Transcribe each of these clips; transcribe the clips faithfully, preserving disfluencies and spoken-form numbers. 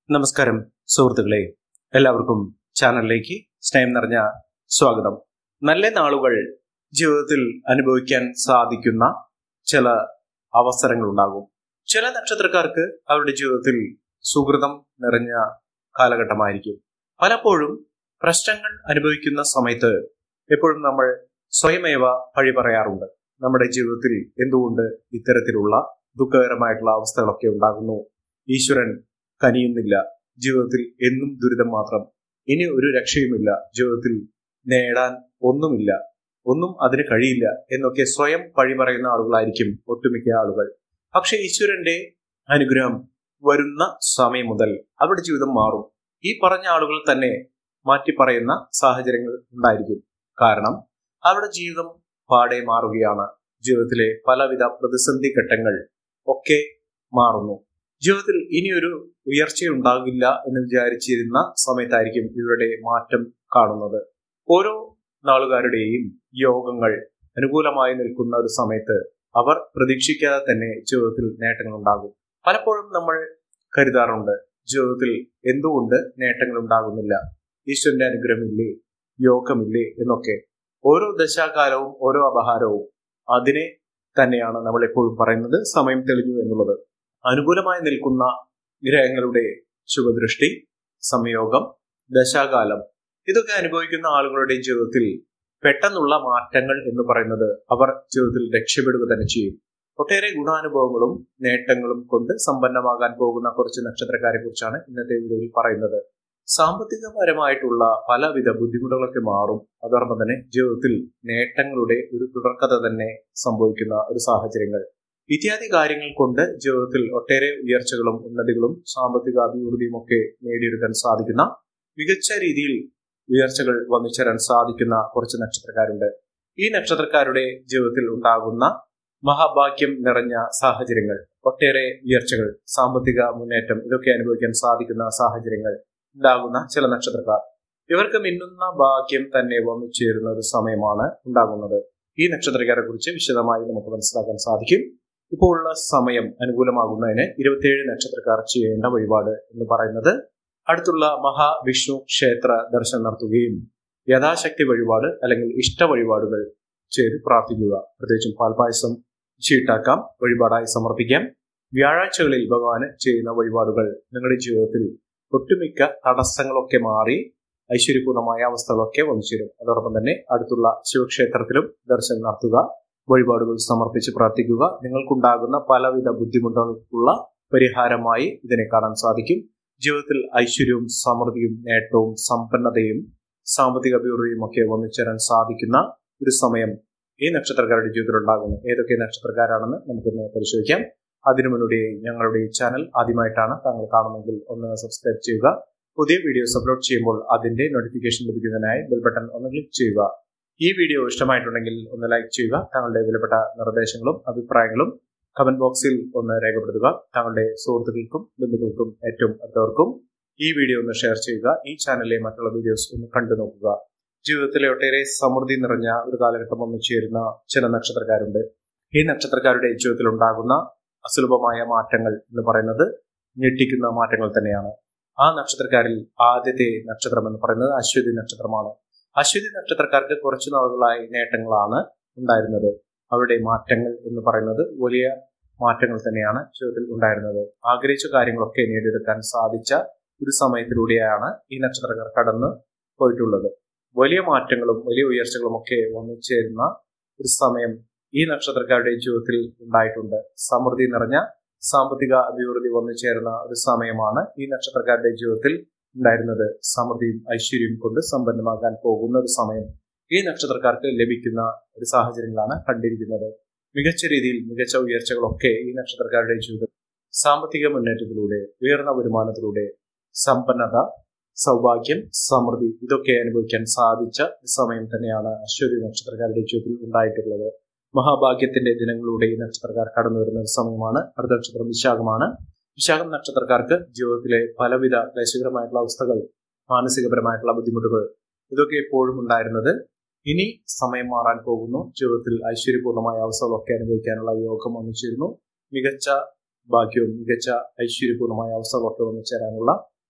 നമസ്കാരം സുഹൃത്തുക്കളെ, എല്ലാവർക്കും ചാനലിലേക്ക് സ്നേഹം നിറഞ്ഞ സ്വാഗതം. നല്ല നാളുകൾ ജീവിതത്തിൽ അനുഭവിക്കാൻ സാധിക്കുന്ന ചില അവസരങ്ങളുണ്ടാകും. ചില നക്ഷത്രക്കാർക്ക് അവരുടെ ജീവിതത്തിൽ സുഹൃതം നിറഞ്ഞ കാലഘട്ടമായിരിക്കും. പലപ്പോഴും പ്രശ്നങ്ങൾ അനുഭവിക്കുന്ന സമയത്ത് എപ്പോഴും നമ്മൾ സ്വയമേവ പഴി പറയാറുണ്ട്. നമ്മുടെ ജീവിതത്തിൽ എന്തുകൊണ്ട് ഇത്തരത്തിലുള്ള ദുഃഖകരമായിട്ടുള്ള അവസ്ഥകളൊക്കെ ഉണ്ടാകുന്നു, ഈശ്വരൻ കനിയുന്നില്ല, ജീവിതത്തിൽ എന്നും ദുരിതം മാത്രം, ഇനി ഒരു രക്ഷയുമില്ല, ജീവിതത്തിൽ നേടാൻ ഒന്നുമില്ല, ഒന്നും അതിന് കഴിയില്ല എന്നൊക്കെ സ്വയം പഴി പറയുന്ന ആളുകളായിരിക്കും ഒട്ടുമിക്ക ആളുകൾ. പക്ഷെ ഈശ്വരന്റെ അനുഗ്രഹം വരുന്ന സമയം മുതൽ അവരുടെ ജീവിതം മാറും. ഈ പറഞ്ഞ ആളുകൾ തന്നെ മാറ്റി പറയുന്ന സാഹചര്യങ്ങൾ ഉണ്ടായിരിക്കും. കാരണം അവരുടെ ജീവിതം പാടെ മാറുകയാണ്. ജീവിതത്തിലെ പലവിധ പ്രതിസന്ധി ഘട്ടങ്ങൾ ഒക്കെ മാറുന്നു. ജീവിതത്തിൽ ഇനിയൊരു ഉയർച്ചയുണ്ടാകില്ല എന്ന് വിചാരിച്ചിരുന്ന സമയത്തായിരിക്കും ഇവരുടെ മാറ്റം കാണുന്നത്. ഓരോ നാളുകാരുടെയും യോഗങ്ങൾ അനുകൂലമായി നിൽക്കുന്ന ഒരു സമയത്ത് അവർ പ്രതീക്ഷിക്കാതെ തന്നെ ജീവിതത്തിൽ നേട്ടങ്ങൾ ഉണ്ടാകും. പലപ്പോഴും നമ്മൾ കരുതാറുണ്ട്, ജീവിതത്തിൽ എന്തുകൊണ്ട് നേട്ടങ്ങൾ ഉണ്ടാകുന്നില്ല, ഈശ്വരന്റെ അനുഗ്രഹമില്ലേ, യോഗമില്ലേ എന്നൊക്കെ. ഓരോ ദശാകാലവും ഓരോ അപഹാരവും അതിനെ തന്നെയാണ് നമ്മൾ എപ്പോഴും പറയുന്നത് സമയം തെളിഞ്ഞു എന്നുള്ളത്. അനുകൂലമായി നിൽക്കുന്ന ഗ്രഹങ്ങളുടെ ശുഭദൃഷ്ടി, സംയോഗം, ദശാകാലം ഇതൊക്കെ അനുഭവിക്കുന്ന ആളുകളുടെ ജീവിതത്തിൽ പെട്ടെന്നുള്ള മാറ്റങ്ങൾ എന്ന് പറയുന്നത് അവർ ജീവിതത്തിൽ രക്ഷപ്പെടുക തന്നെ ചെയ്യും. ഒട്ടേറെ ഗുണാനുഭവങ്ങളും നേട്ടങ്ങളും കൊണ്ട് സമ്പന്നമാകാൻ പോകുന്ന കുറച്ച് നക്ഷത്രക്കാരെ കുറിച്ചാണ് ഇന്നത്തെ വീഡിയോയിൽ പറയുന്നത്. സാമ്പത്തികപരമായിട്ടുള്ള പലവിധ ബുദ്ധിമുട്ടുകളൊക്കെ മാറും. അതോടൊപ്പം തന്നെ ജീവിതത്തിൽ നേട്ടങ്ങളുടെ ഒരു തുടർക്കഥ തന്നെ സംഭവിക്കുന്ന ഒരു സാഹചര്യങ്ങൾ ഇത്യാദി കാര്യങ്ങൾ കൊണ്ട് ജീവിതത്തിൽ ഒട്ടേറെ ഉയർച്ചകളും ഉന്നതികളും സാമ്പത്തിക അഭിവൃദ്ധിയും ഒക്കെ നേടിയെടുക്കാൻ സാധിക്കുന്ന, മികച്ച രീതിയിൽ ഉയർച്ചകൾ വന്നുചേരാൻ സാധിക്കുന്ന കുറച്ച് നക്ഷത്രക്കാരുണ്ട്. ഈ നക്ഷത്രക്കാരുടെ ജീവിതത്തിൽ ഉണ്ടാകുന്ന മഹാഭാഗ്യം നിറഞ്ഞ സാഹചര്യങ്ങൾ, ഒട്ടേറെ ഉയർച്ചകൾ, സാമ്പത്തിക മുന്നേറ്റം ഇതൊക്കെ അനുഭവിക്കാൻ സാധിക്കുന്ന സാഹചര്യങ്ങൾ ഉണ്ടാകുന്ന ചില നക്ഷത്രക്കാർ, ഇവർക്ക് മിന്നുന്ന ഭാഗ്യം തന്നെ വന്നു ചേരുന്ന ഒരു സമയമാണ് ഉണ്ടാകുന്നത്. ഈ നക്ഷത്രക്കാരെ കുറിച്ച് വിശദമായി നമുക്ക് മനസ്സിലാക്കാൻ സാധിക്കും. ഇപ്പോൾ ഉള്ള സമയം അനുകൂലമാകുന്നതിന് ഇരുപത്തിയേഴ് നക്ഷത്രക്കാർ ചെയ്യേണ്ട വഴിപാട് എന്ന് പറയുന്നത് അടുത്തുള്ള മഹാവിഷ്ണു ക്ഷേത്ര ദർശനം നടത്തുകയും യഥാശക്തി വഴിപാട് അല്ലെങ്കിൽ ഇഷ്ട വഴിപാടുകൾ ചെയ്ത് പ്രാർത്ഥിക്കുക. പ്രത്യേകിച്ചും പാൽപായസം ചീട്ടാക്കാം, വഴിപാടായി സമർപ്പിക്കാം. വ്യാഴാഴ്ചകളിൽ ഭഗവാന് ചെയ്യുന്ന വഴിപാടുകൾ നിങ്ങളുടെ ജീവിതത്തിൽ ഒട്ടുമിക്ക തടസ്സങ്ങളൊക്കെ മാറി ഐശ്വര്യപൂർണമായ അവസ്ഥകളൊക്കെ വന്നു ചേരും. അതോടൊപ്പം തന്നെ അടുത്തുള്ള ശിവക്ഷേത്രത്തിലും ദർശനം നടത്തുക, വഴിപാടുകൾ സമർപ്പിച്ച് പ്രാർത്ഥിക്കുക. നിങ്ങൾക്കുണ്ടാകുന്ന പലവിധ ബുദ്ധിമുട്ടുകൾക്കുള്ള പരിഹാരമായി ഇതിനെ കാണാൻ സാധിക്കും. ജീവിതത്തിൽ ഐശ്വര്യവും സമൃദ്ധിയും നേട്ടവും സമ്പന്നതയും സാമ്പത്തിക അഭിവൃദ്ധിയും ഒക്കെ വന്നു ചേരാൻ സാധിക്കുന്ന ഒരു സമയം ഈ നക്ഷത്രക്കാരുടെ ജീവിതത്തിൽ ഉണ്ടാകുന്നു. ഏതൊക്കെ നക്ഷത്രക്കാരാണെന്ന് നമുക്കൊന്ന് പരിശോധിക്കാം. അതിനു മുന്നോടിയായി ഞങ്ങളുടെ ഈ ചാനൽ ആദ്യമായിട്ടാണ് താങ്കൾ കാണുമെങ്കിൽ ഒന്ന് സബ്സ്ക്രൈബ് ചെയ്യുക. പുതിയ വീഡിയോസ് അപ്ലോഡ് ചെയ്യുമ്പോൾ അതിന്റെ നോട്ടിഫിക്കേഷൻ ലഭിക്കുന്നതിനായി ബെൽ ബട്ടൺ ഒന്ന് ക്ലിക്ക് ചെയ്യുക. ഈ വീഡിയോ ഇഷ്ടമായിട്ടുണ്ടെങ്കിൽ ഒന്ന് ലൈക്ക് ചെയ്യുക. താങ്കളുടെ വിലപ്പെട്ട നിർദ്ദേശങ്ങളും അഭിപ്രായങ്ങളും കമന്റ് ബോക്സിൽ ഒന്ന് രേഖപ്പെടുത്തുക. താങ്കളുടെ സുഹൃത്തുക്കൾക്കും ബന്ധുക്കൾക്കും ഏറ്റവും അടുത്തവർക്കും ഈ വീഡിയോ ഒന്ന് ഷെയർ ചെയ്യുക. ഈ ചാനലിലെ മറ്റുള്ള വീഡിയോസ് ഒന്ന് കണ്ടു നോക്കുക. ജീവിതത്തിലെ ഒട്ടേറെ സമൃദ്ധി നിറഞ്ഞ ഒരു കാലഘട്ടം വന്നു ചേരുന്ന ചില നക്ഷത്രക്കാരുണ്ട്. ഈ നക്ഷത്രക്കാരുടെ ജീവിതത്തിൽ ഉണ്ടാകുന്ന അസുലഭമായ മാറ്റങ്ങൾ എന്ന് പറയുന്നത് ഞെട്ടിക്കുന്ന മാറ്റങ്ങൾ തന്നെയാണ്. ആ നക്ഷത്രക്കാരിൽ ആദ്യത്തെ നക്ഷത്രം എന്ന് പറയുന്നത് അശ്വതി നക്ഷത്രമാണ്. അശ്വതി നക്ഷത്രക്കാർക്ക് കുറച്ചു നാളുകളായി നേട്ടങ്ങളാണ് ഉണ്ടായിരുന്നത്. അവരുടെ മാറ്റങ്ങൾ എന്ന് പറയുന്നത് വലിയ മാറ്റങ്ങൾ തന്നെയാണ് ജീവിതത്തിൽ ഉണ്ടായിരുന്നത്. ആഗ്രഹിച്ച കാര്യങ്ങളൊക്കെ നേടിയെടുക്കാൻ സാധിച്ച ഒരു സമയത്തിലൂടെയാണ് ഈ നക്ഷത്രക്കാർ കടന്നു പോയിട്ടുള്ളത്. വലിയ മാറ്റങ്ങളും വലിയ ഉയർച്ചകളും ഒക്കെ വന്നു ചേരുന്ന ഒരു സമയം ഈ നക്ഷത്രക്കാരുടെ ജീവിതത്തിൽ ഉണ്ടായിട്ടുണ്ട്. സമൃദ്ധി നിറഞ്ഞ സാമ്പത്തിക അഭിവൃദ്ധി വന്നു ചേരുന്ന ഒരു സമയമാണ് ഈ നക്ഷത്രക്കാരുടെ ജീവിതത്തിൽ ഉണ്ടായിരുന്നത്. സമൃദ്ധിയും ഐശ്വര്യവും കൊണ്ട് സമ്പന്നമാകാൻ പോകുന്ന ഒരു സമയം ഈ നക്ഷത്രക്കാർക്ക് ലഭിക്കുന്ന ഒരു സാഹചര്യങ്ങളാണ് കണ്ടിരിക്കുന്നത്. മികച്ച രീതിയിൽ മികച്ച ഉയർച്ചകളൊക്കെ ഈ നക്ഷത്രക്കാരുടെ ജീവിതത്തിൽ സാമ്പത്തിക മുന്നേറ്റത്തിലൂടെ, ഉയർന്ന വരുമാനത്തിലൂടെ, സമ്പന്നത, സൗഭാഗ്യം, സമൃദ്ധി ഇതൊക്കെ അനുഭവിക്കാൻ സാധിച്ച സമയം തന്നെയാണ് അശ്വതി നക്ഷത്രക്കാരുടെ ജീവിതത്തിൽ ഉണ്ടായിട്ടുള്ളത്. മഹാഭാഗ്യത്തിന്റെ ദിനങ്ങളിലൂടെ ഈ നക്ഷത്രക്കാർ കടന്നു വരുന്ന ഒരു സമയമാണ്. അടുത്ത നക്ഷത്രം വിശാഖമാണ്. വിശാഖം നക്ഷത്രക്കാർക്ക് ജീവിതത്തിലെ പലവിധ ക്ലേശകരമായിട്ടുള്ള അവസ്ഥകൾ, മാനസികപരമായിട്ടുള്ള ബുദ്ധിമുട്ടുകൾ ഇതൊക്കെ എപ്പോഴും ഉണ്ടായിരുന്നത് ഇനി സമയം മാറാൻ പോകുന്നു. ജീവിതത്തിൽ ഐശ്വര്യപൂർണമായ അവസ്ഥകളൊക്കെ അനുഭവിക്കാനുള്ള യോഗം വന്നു ചേരുന്നു. മികച്ച ഭാഗ്യവും മികച്ച ഐശ്വര്യപൂർണമായ അവസ്ഥകളൊക്കെ വന്നു ചേരാനുള്ള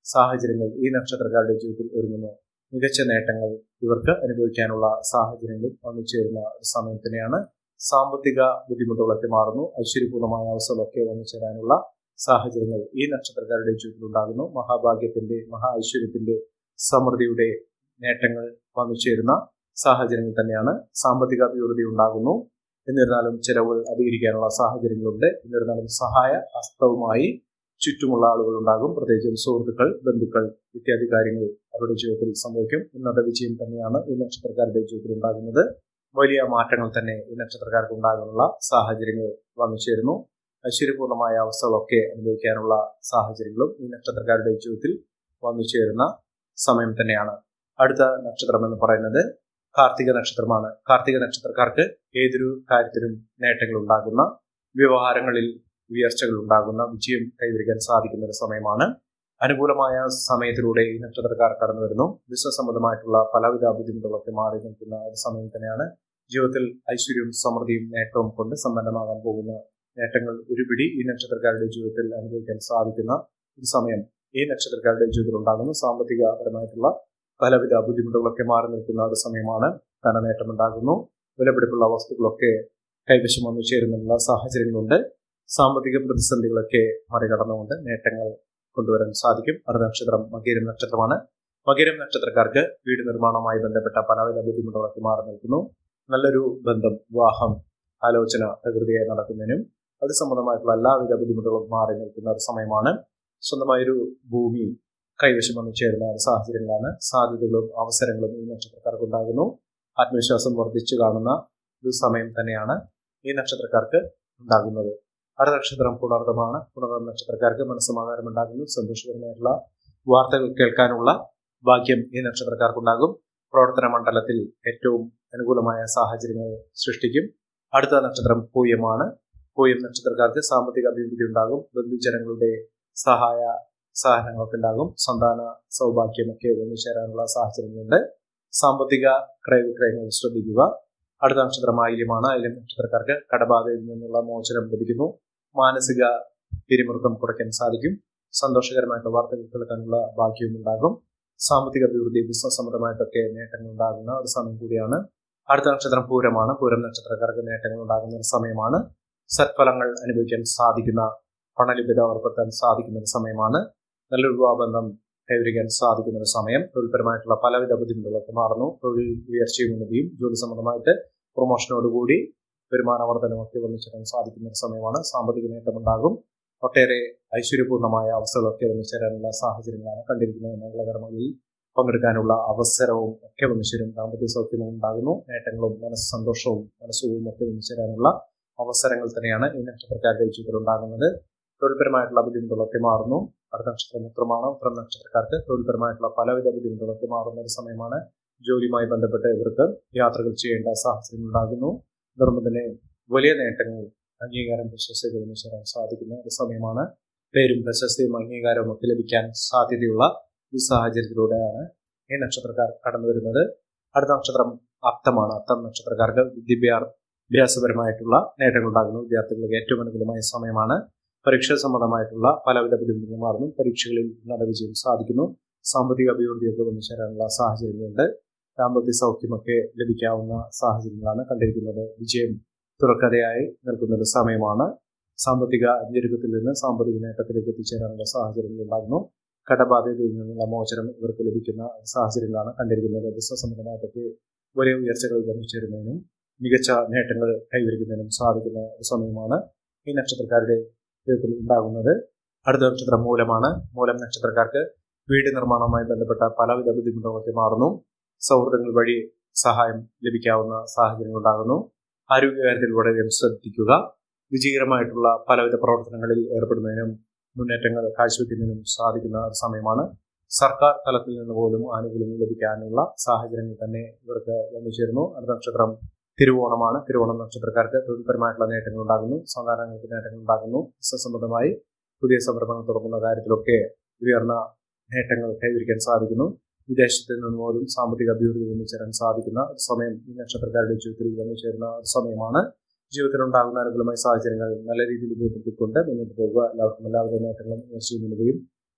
സാഹചര്യങ്ങൾ ഈ നക്ഷത്രക്കാരുടെ ജീവിതത്തിൽ ഒരുങ്ങുന്നു. മികച്ച നേട്ടങ്ങൾ ഇവർക്ക് അനുഭവിക്കാനുള്ള സാഹചര്യങ്ങൾ വന്നു ചേരുന്ന ഒരു സമയം തന്നെയാണ്. സാമ്പത്തിക ബുദ്ധിമുട്ടുകളൊക്കെ മാറുന്നു. ഐശ്വര്യപൂർണമായ അവസ്ഥകളൊക്കെ വന്നു ചേരാനുള്ള സാഹചര്യങ്ങൾ ഈ നക്ഷത്രക്കാരുടെ ജീവിതത്തിൽ ഉണ്ടാകുന്നു. മഹാഭാഗ്യത്തിന്റെ, മഹാ ഐശ്വര്യത്തിന്റെ, സമൃദ്ധിയുടെ നേട്ടങ്ങൾ വന്നു ചേരുന്ന സാഹചര്യങ്ങൾ തന്നെയാണ്. സാമ്പത്തിക അഭിവൃദ്ധി ഉണ്ടാകുന്നു. എന്നിരുന്നാലും ചെലവുകൾ അധികരിക്കാനുള്ള സാഹചര്യങ്ങളുണ്ട്. എന്നിരുന്നാലും സഹായ ഹസ്തവുമായി ചുറ്റുമുള്ള ആളുകൾ ഉണ്ടാകും. പ്രത്യേകിച്ചും സുഹൃത്തുക്കൾ, ബന്ധുക്കൾ ഇത്യാദി കാര്യങ്ങൾ അവരുടെ ജീവിതത്തിൽ സംഭവിക്കും. ഉന്നത വിജയം തന്നെയാണ് ഈ നക്ഷത്രക്കാരുടെ ജീവിതത്തിൽ ഉണ്ടാകുന്നത്. വലിയ മാറ്റങ്ങൾ തന്നെ ഈ നക്ഷത്രക്കാർക്ക് ഉണ്ടാകാനുള്ള സാഹചര്യങ്ങൾ വന്നു ചേരുന്നു. ഐശ്വര്യപൂർണമായ അവസ്ഥകളൊക്കെ അനുഭവിക്കാനുള്ള സാഹചര്യങ്ങളും ഈ നക്ഷത്രക്കാരുടെ ജീവിതത്തിൽ വന്നു ചേരുന്ന സമയം തന്നെയാണ്. അടുത്ത നക്ഷത്രം എന്ന് പറയുന്നത് കാർത്തിക നക്ഷത്രമാണ്. കാർത്തിക നക്ഷത്രക്കാർക്ക് ഏതൊരു കാര്യത്തിലും നേട്ടങ്ങൾ ഉണ്ടാകുന്ന, വ്യവഹാരങ്ങളിൽ ഉയർച്ചകൾ ഉണ്ടാകുന്ന, വിജയം കൈവരിക്കാൻ സാധിക്കുന്ന ഒരു സമയമാണ്. അനുകൂലമായ സമയത്തിലൂടെ ഈ നക്ഷത്രക്കാർ കടന്നു വരുന്നു. ബിസിനസ് സംബന്ധമായിട്ടുള്ള പലവിധ ബുദ്ധിമുട്ടുകളൊക്കെ മാറി നിൽക്കുന്ന ഒരു സമയം തന്നെയാണ്. ജീവിതത്തിൽ ഐശ്വര്യവും സമൃദ്ധിയും നേട്ടവും കൊണ്ട് സമ്പന്നമാകാൻ പോകുന്ന നേട്ടങ്ങൾ ഒരുപിടി ഈ നക്ഷത്രക്കാരുടെ ജീവിതത്തിൽ അനുഭവിക്കാൻ സാധിക്കുന്ന ഒരു സമയം ഈ നക്ഷത്രക്കാരുടെ ജീവിതത്തിൽ ഉണ്ടാകുന്നു. സാമ്പത്തികപരമായിട്ടുള്ള പലവിധ ബുദ്ധിമുട്ടുകളൊക്കെ മാറി നിൽക്കുന്ന ഒരു സമയമാണ്. ധനനേട്ടം ഉണ്ടാകുന്നു. വിലപിടിപ്പുള്ള വസ്തുക്കളൊക്കെ കൈവശം വന്നു ചേരുന്നുള്ള സാഹചര്യങ്ങളുണ്ട്. സാമ്പത്തിക പ്രതിസന്ധികളൊക്കെ മറികടന്നുകൊണ്ട് നേട്ടങ്ങൾ കൊണ്ടുവരാൻ സാധിക്കും. അടുത്ത നക്ഷത്രം മകീരം നക്ഷത്രമാണ്. മകീരം നക്ഷത്രക്കാർക്ക് വീട് നിർമ്മാണവുമായി ബന്ധപ്പെട്ട പലവിധ ബുദ്ധിമുട്ടുകളൊക്കെ മാറി നിൽക്കുന്നു. നല്ലൊരു ബന്ധം, വിവാഹം, ആലോചന പ്രകൃതിയായി നടക്കുന്നതിനും അത് സംബന്ധമായിട്ടുള്ള എല്ലാവിധ ബുദ്ധിമുട്ടുകളും മാറി നിൽക്കുന്ന ഒരു സമയമാണ്. സ്വന്തമായൊരു ഭൂമി കൈവശം വന്നു ചേരുന്ന സാഹചര്യങ്ങളാണ്. സാധ്യതകളും അവസരങ്ങളും ഈ നക്ഷത്രക്കാർക്ക് ഉണ്ടാകുന്നു. ആത്മവിശ്വാസം വർദ്ധിച്ചു കാണുന്ന ഒരു സമയം തന്നെയാണ് ഈ നക്ഷത്രക്കാർക്ക് ഉണ്ടാകുന്നത്. അടുത്ത നക്ഷത്രം പുണർദമാണ്. പുണർദം നക്ഷത്രക്കാർക്ക് മനസ്സമാധാനം ഉണ്ടാകുന്നു. സന്തോഷകരമായിട്ടുള്ള വാർത്തകൾ കേൾക്കാനുള്ള ഭാഗ്യം ഈ നക്ഷത്രക്കാർക്കുണ്ടാകും. പ്രവർത്തന മണ്ഡലത്തിൽ ഏറ്റവും അനുകൂലമായ സാഹചര്യങ്ങൾ സൃഷ്ടിക്കും. അടുത്ത നക്ഷത്രം പൂയമാണ്. പൂയം നക്ഷത്രക്കാർക്ക് സാമ്പത്തിക അഭിവൃദ്ധി ഉണ്ടാകും. ബന്ധുജനങ്ങളുടെ സഹായ സഹനങ്ങളൊക്കെ ഉണ്ടാകും. സന്താന സൗഭാഗ്യമൊക്കെ ഒന്നു ചേരാനുള്ള സാഹചര്യങ്ങളുണ്ട്. സാമ്പത്തിക ക്രയവിക്രയങ്ങൾ ശ്രദ്ധിക്കുക. അടുത്ത നക്ഷത്രം ആയില്യമാണ്. ആയില്യം നക്ഷത്രക്കാർക്ക് കടബാധയിൽ നിന്നുള്ള മോചനം ലഭിക്കുന്നു. മാനസിക പിരിമുറുക്കം കുറയ്ക്കാൻ സാധിക്കും. സന്തോഷകരമായിട്ടുള്ള വാർത്തകൾ കേൾക്കാനുള്ള ഭാഗ്യവും ഉണ്ടാകും. സാമ്പത്തിക അഭിവൃദ്ധി, ബിസിനസ് സംബന്ധമായിട്ടൊക്കെ നേട്ടങ്ങൾ ഉണ്ടാകുന്ന ഒരു സമയം കൂടിയാണ്. അടുത്ത നക്ഷത്രം പൂരമാണ്. പൂരം നക്ഷത്രക്കാർക്ക് നേട്ടങ്ങൾ ഉണ്ടാകുന്ന ഒരു സമയമാണ്. സത്ഫലങ്ങൾ അനുഭവിക്കാൻ സാധിക്കുന്ന, പണലഭ്യത ഉറപ്പെടുത്താൻ സാധിക്കുന്ന ഒരു സമയമാണ്. നല്ലൊരു വിവാഹബന്ധം കൈവരിക്കാൻ സാധിക്കുന്ന ഒരു സമയം. തൊഴിൽപരമായിട്ടുള്ള പലവിധ ബുദ്ധിമുട്ടുകളൊക്കെ മാറുന്നു. തൊഴിൽ ഉയർച്ചയും ഉന്നതിയും, ജോലി സംബന്ധമായിട്ട് പ്രൊമോഷനോടുകൂടി വരുമാനവർദ്ധനമൊക്കെ വന്നുചേരാൻ സാധിക്കുന്ന ഒരു സമയമാണ്. സാമ്പത്തിക നേട്ടമുണ്ടാകും. ഒട്ടേറെ ഐശ്വര്യപൂർണമായ അവസ്ഥകളൊക്കെ വന്നുചേരാനുള്ള സാഹചര്യങ്ങളാണ് കണ്ടിരിക്കുന്നത്. മംഗളകർമ്മങ്ങളിൽ പങ്കെടുക്കാനുള്ള അവസരവും ഒക്കെ വന്നുചേരും. ദാമ്പത്യ സൗഖ്യവും ഉണ്ടാകുന്നു. നേട്ടങ്ങളും മനസ്സ് സന്തോഷവും മനസ്സുഖവും ഒക്കെ വന്നുചേരാനുള്ള അവസരങ്ങൾ തന്നെയാണ് ഈ നക്ഷത്രക്കാരുടെ ജീവിതത്തിൽ ഉണ്ടാകുന്നത്. തൊഴിൽപരമായിട്ടുള്ള ബുദ്ധിമുട്ടുകളൊക്കെ മാറുന്നു. അടുത്ത നക്ഷത്രം ഉത്രമാണ്. ഉത്രം നക്ഷത്രക്കാർക്ക് തൊഴിൽപരമായിട്ടുള്ള പലവിധ ബുദ്ധിമുട്ടുകളൊക്കെ മാറുന്ന ഒരു സമയമാണ്. ജോലിയുമായി ബന്ധപ്പെട്ട് ഇവർക്ക് യാത്രകൾ ചെയ്യേണ്ട സാഹചര്യം ഉണ്ടാകുന്നു. അതോടൊപ്പം തന്നെ വലിയ നേട്ടങ്ങൾ, അംഗീകാരം, പ്രശസ്തികൾ ചേരാൻ സാധിക്കുന്ന ഒരു സമയമാണ്. പേരും പ്രശസ്തിയും അംഗീകാരവും ഒക്കെ ലഭിക്കാൻ സാധ്യതയുള്ള ഈ സാഹചര്യത്തിലൂടെയാണ് ഈ നക്ഷത്രക്കാർ കടന്നു വരുന്നത്. അടുത്ത നക്ഷത്രം അത്തമാണ്. അത്തം നക്ഷത്രക്കാർക്ക് വിദ്യാഭ്യാസപരമായിട്ടുള്ള നേട്ടങ്ങൾ ഉണ്ടാകുന്നു. വിദ്യാർത്ഥികൾക്ക് ഏറ്റവും അനുകൂലമായ സമയമാണ്. പരീക്ഷാ സംബന്ധമായിട്ടുള്ള പലവിധ ബുദ്ധിമുട്ടുകൾ മാറുന്നു. പരീക്ഷകളിൽ ഉന്നത വിജയം സാധിക്കുന്നു. സാമ്പത്തിക അഭിവൃദ്ധിയൊക്കെ വന്നു ചേരാനുള്ള സാഹചര്യങ്ങളുണ്ട്. ദാമ്പത്യ സൗഖ്യമൊക്കെ ലഭിക്കാവുന്ന സാഹചര്യങ്ങളാണ് കണ്ടിരിക്കുന്നത്. വിജയം തുറക്കഥയായി നിൽക്കുന്ന ഒരു സമയമാണ്. സാമ്പത്തിക ഞെരുക്കത്തിൽ നിന്ന് സാമ്പത്തിക നേട്ടത്തിലേക്ക് എത്തിച്ചേരാനുള്ള സാഹചര്യങ്ങൾ ഉണ്ടാകുന്നു. കടബാധ്യതയിൽ നിന്നുള്ള മോചനം ഇവർക്ക് ലഭിക്കുന്ന സാഹചര്യങ്ങളാണ് കണ്ടിരിക്കുന്നത്. ബിസിനസ് സംബന്ധമായിട്ടൊക്കെ വലിയ ഉയർച്ചകൾ വന്നു ചേരുന്നതിനും മികച്ച നേട്ടങ്ങൾ കൈവരിക്കുന്നതിനും സാധിക്കുന്ന ഒരു സമയമാണ് ഈ നക്ഷത്രക്കാരുടെ ജീവിതത്തിൽ ഉണ്ടാകുന്നത്. അടുത്ത നക്ഷത്രം മൂലമാണ്. മൂലം നക്ഷത്രക്കാർക്ക് വീട് നിർമ്മാണവുമായി ബന്ധപ്പെട്ട പലവിധ ബുദ്ധിമുട്ടുകളൊക്കെ മാറുന്നു. സൗഹൃദങ്ങൾ വഴി സഹായം ലഭിക്കാവുന്ന സാഹചര്യങ്ങൾ ഉണ്ടാകുന്നു. ആരോഗ്യകാര്യത്തിൽ വളരെയധികം ശ്രദ്ധിക്കുക. വിജയകരമായിട്ടുള്ള പലവിധ പ്രവർത്തനങ്ങളിൽ ഏർപ്പെടുന്നതിനും മുന്നേറ്റങ്ങൾ കാഴ്ചവെക്കുന്നതിനും സാധിക്കുന്ന ഒരു സമയമാണ്. സർക്കാർ തലത്തിൽ നിന്ന് പോലും ആനുകൂല്യങ്ങൾ ലഭിക്കാനുള്ള സാഹചര്യങ്ങൾ തന്നെ ഇവർക്ക് വന്നു ചേരുന്നു. അടുത്ത നക്ഷത്രം തിരുവോണമാണ്. തിരുവോണം നക്ഷത്രക്കാർക്ക് തൊഴിൽപരമായിട്ടുള്ള നേട്ടങ്ങൾ ഉണ്ടാകുന്നു. സന്താനങ്ങൾക്ക് നേട്ടങ്ങൾ ഉണ്ടാകുന്നു. ബിസിനസ് സംബന്ധമായി പുതിയ സംരംഭങ്ങൾ തുടങ്ങുന്ന കാര്യത്തിലൊക്കെ ഉയർന്ന നേട്ടങ്ങൾ കൈവരിക്കാൻ സാധിക്കുന്നു. വിദേശത്ത് നിന്ന് പോലും സാമ്പത്തിക അഭിവൃദ്ധി വന്നു ചേരാൻ സാധിക്കുന്ന ഒരു സമയം ഈ നക്ഷത്രക്കാരുടെ ജീവിതത്തിൽ വന്നു ചേരുന്ന ഒരു സമയമാണ്. ജീവിതത്തിലുണ്ടാകുന്ന അനുകൂലമായ സാഹചര്യങ്ങൾ നല്ല രീതിയിൽ ഉപയോഗപ്പെടുത്തിക്കൊണ്ട് മുന്നോട്ട് പോകുക. എല്ലാവർക്കും എല്ലാവിധ നേട്ടങ്ങളും ഉയർച്ചയും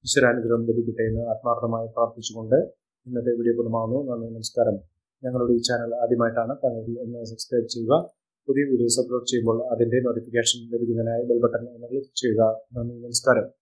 ഈശ്വരാനുഗ്രഹം ലഭിക്കട്ടെ എന്ന് ആത്മാർത്ഥമായി പ്രാർത്ഥിച്ചുകൊണ്ട് ഇന്നത്തെ വീഡിയോ പൂർണ്ണമാകുന്നു. നന്ദി, നമസ്കാരം. ഞങ്ങളുടെ ഈ ചാനൽ ആദ്യമായിട്ടാണ് താങ്കൾ ഒന്ന് സബ്സ്ക്രൈബ് ചെയ്യുക. പുതിയ വീഡിയോസ് അപ്ലോഡ് ചെയ്യുമ്പോൾ അതിന്റെ നോട്ടിഫിക്കേഷൻ ലഭിക്കുന്നതിനായി ബെൽ ബട്ടൺ ഒന്ന് ക്ലിക്ക് ചെയ്യുക. നന്ദി, നമസ്കാരം.